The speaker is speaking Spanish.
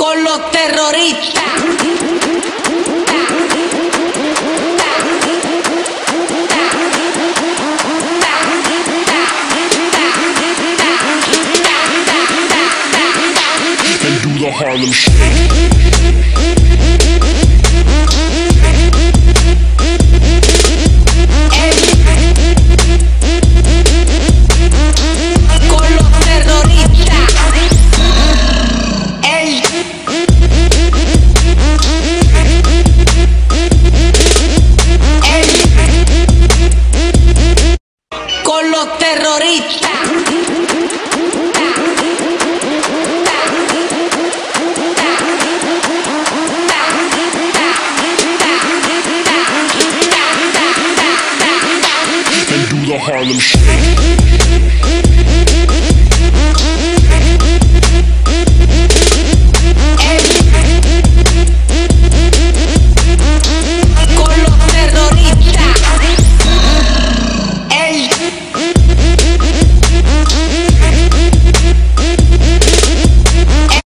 con los terroristas. And do the Harlem Shake. Con los terroristas. And do the Harlem Shake.